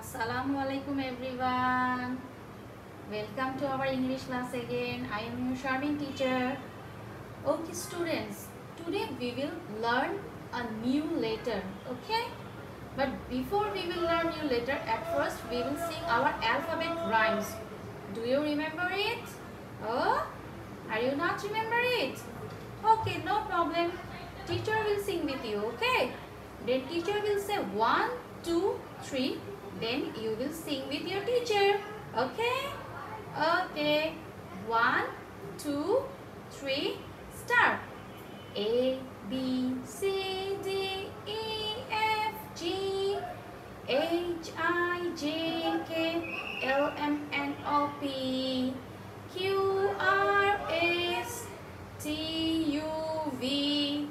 Assalamu alaikum everyone. Welcome to our English class again. I am your Sharmin teacher. Okay students, today we will learn a new letter. Okay? But before we will learn new letter, at first we will sing our alphabet rhymes. Do you remember it? Oh? Are you not remember it? Okay, no problem. Teacher will sing with you, okay? Then teacher will say 1, 2, 3. Then you will sing with your teacher. Okay? Okay. 1, 2, 3. Start. A, B, C, D, E, F, G, H, I, J, K, L, M, N, O, P, Q, R, S, T, U, V,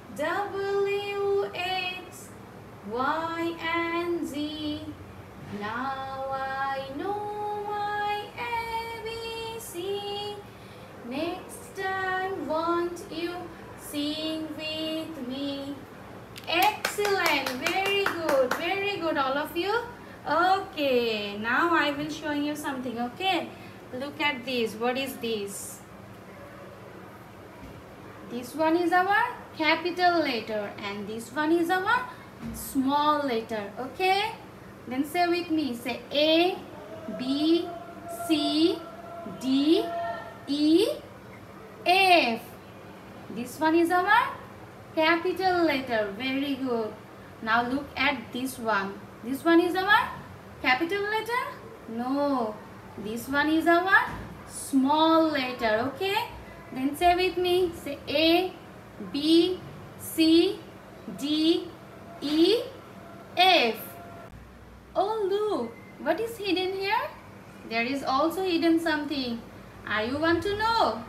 W, X, Y, and Z. Now I know my ABC. Next time won't you sing with me? Excellent. Very good all of you. Okay, now I will show you something. Okay, look at this. What is this? This one is our capital letter and this one is our small letter. Okay, then say with me. Say A, B, C, D, E, F. This one is our capital letter. Very good. Now look at this one. This one is our capital letter? No. This one is our small letter. Okay. Then say with me. Say A, B, C, D, E, F. Oh look. What is hidden here? There is also hidden something. Are you want to know?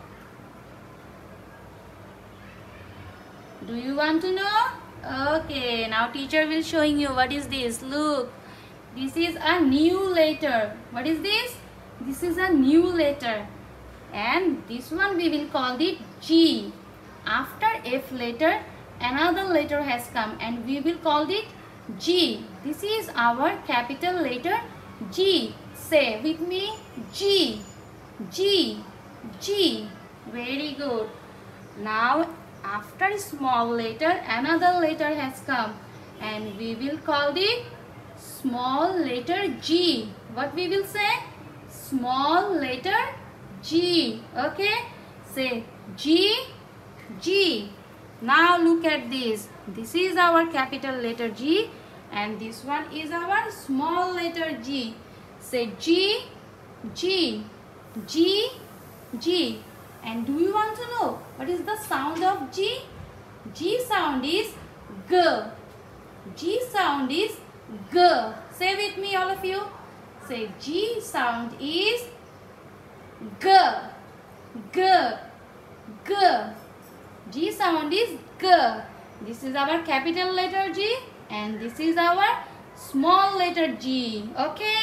Do you want to know? Okay, now teacher will showing you what is this. Look, this is a new letter. What is this? This is a new letter. And this one we will call it G. After F letter, another letter has come and we will call it G. This is our capital letter G. Say with me, G. G. G. Very good. Now after small letter, another letter has come and we will call it small letter G. What we will say? Small letter G. Okay? Say G, G. Now look at this. This is our capital letter G and this one is our small letter G. Say G, G, G, G. And do you want to know what is the sound of G? G sound is G. G sound is G. Say with me all of you. Say G sound is G. G. G. G sound is G. This is our capital letter G and this is our small letter G. Okay?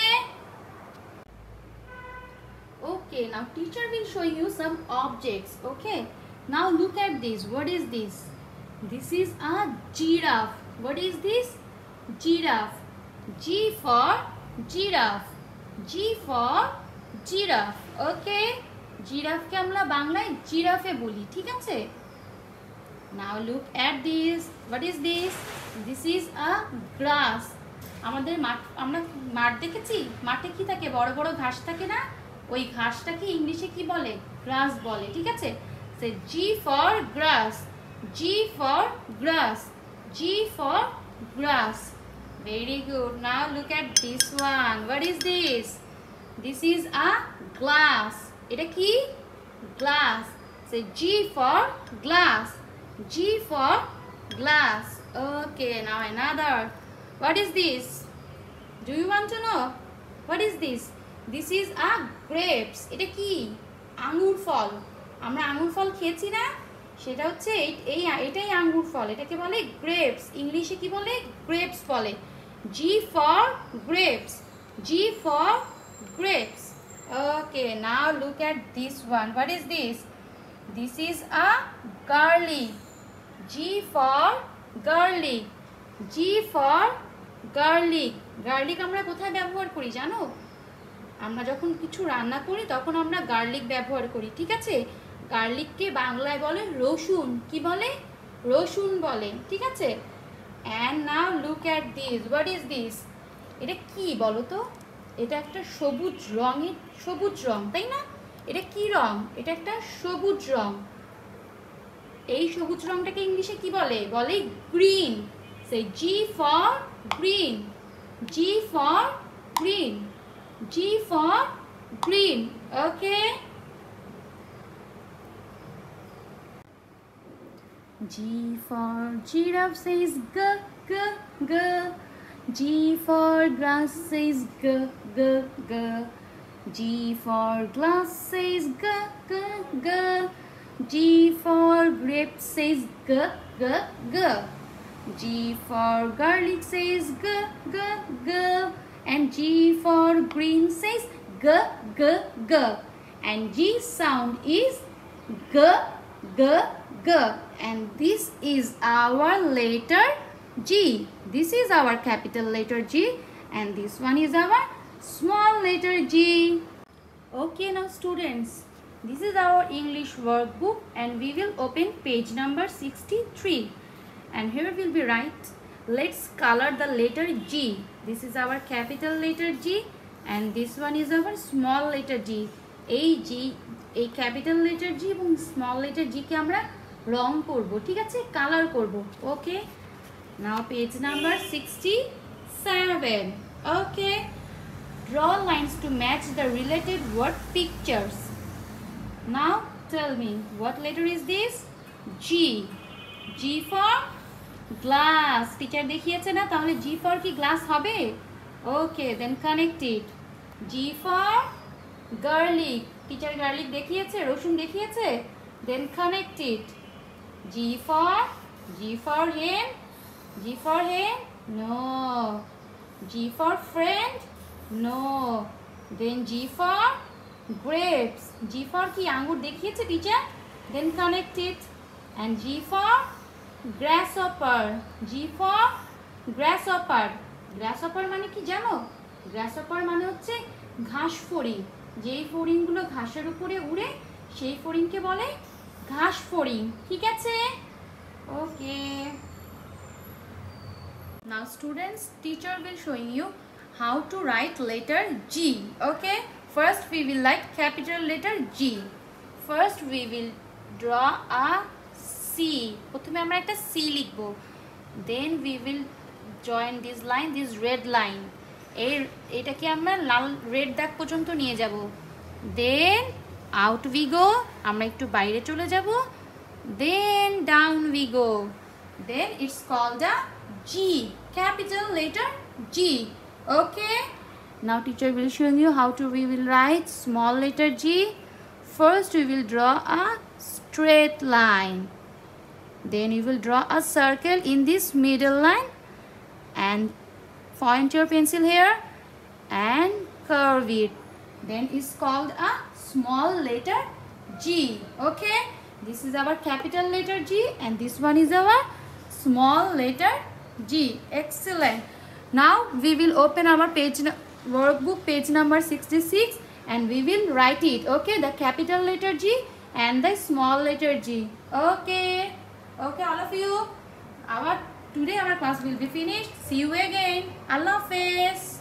Okay, now teacher will show you some objects. Okay, now look at this. What is this? This is a giraffe. What is this? Giraffe. G for giraffe. G for giraffe. Okay, giraffe ke amra banglaয় giraffe boli. ঠিক আছে? Now look at this. What is this? This is a grass. আমাদের আমরা মাঠ দেখেছি? মাঠে কি থাকে? বড় বড় ঘাস থাকে না? ওই ঘাসটাকে ইংলিশে কি বলে? গ্রাস বলে। ঠিক আছে? সে G for grass. G for grass. G for grass. Very good. Now look at this one. What is this? This is a glass. এটা কি? Glass. Say G for glass. G for glass. Okay, now another. What is this? Do you want to know? What is this? This is a grapes. এটা কি? আঙ্গুর ফল। আমরা আঙ্গুর ফল খেয়েছি না? সেটা হচ্ছে এটাই আঙ্গুর ফল। এটাকে বলে grapes। ইংলিশে কি বলে? grapes বলে। G for grapes. G for grapes. Okay, now look at this one. What is this? This is a garlic. G for garlic. G for garlic. Garlic আমরা কোথায় ব্যবহার করি জানো? আমরা যখন কিছু রান্না করি তখন আমরা গার্লিক ব্যবহার করি, ঠিক আছে? গার্লিককে বাংলায় বলে রসুন। কি বলে? রসুন বলে, ঠিক আছে? And now look at this. What is this? এটা কি বলো তো? এটা একটা সবুজ রঙের, সবুজ রং, তাই না? এটা কি রং? এটা একটা সবুজ রং। এই সবুজ রংটাকে ইংলিশে কি বলে? বলে গ্রিন। সে G for green, G for green, G for green. Okay. G for giraffe says g g g. G for grass says g g g. G for glass says g g g. G for grape says g g g. G for garlic says g g g. And G for green says g g g. And G sound is g g g. And this is our letter G. This is our capital letter G. And this one is our small letter G. Okay, now students, this is our English workbook, and we will open page number 63. And here will be write, let's color the letter G. This is our capital letter G, and this one is our small letter G. এই G, এই capital letter G এবং small letter G কে আমরা রং করব, ঠিক আছে? Colour করব। Okay, now page number 67. Okay, draw lines to match the related word pictures. Now tell me, what letter is this? G. G for glass. Teacher দেখিয়েছে না, তাহলে জি ফর কি গ্লাস হবে? Okay, then connected. G for garlic. Teacher garlic দেখিয়েছে, রসুন দেখিয়েছে, then connected. G for hen. G for hen? No. G for friend? No. Then G for grapes. G for কি আঙ্গুর দেখিয়েছে teacher, then connected. And G for grasshopper. G for grasshopper. grasshopper মানে কি জানো? grasshopper মানে হচ্ছে ঘাস ফড়িং। যেই ফড়িংগুলো ঘাসের উপরে উড়ে সেই ফড়িংকে বলে ঘাস ফড়িং, ঠিক আছে? ওকে, now students, teacher will showing you how to write letter G. Okay, first we will write capital letter G. First we will draw a C. প্রথমে আমরা একটা C লিখব। Then we will join this line, this red line. এটাকে আমরা লাল red দাগ পর্যন্ত নিয়ে যাব। Then out we go. আমরা একটু বাইরে চলে যাব। Then down we go. Then it's called a G, capital letter G. Okay. Now teacher will show you how to we will write small letter G. First we will draw a straight line. Then you will draw a circle in this middle line and point your pencil here and curve it. Then it's called a small letter G. Okay, this is our capital letter G, and this one is our small letter G. Excellent. Now we will open our page workbook, page number 66, and we will write it. Okay, the capital letter G and the small letter G. Okay. Okay, all of you, today our class will be finished. See you again. Allah Hafiz.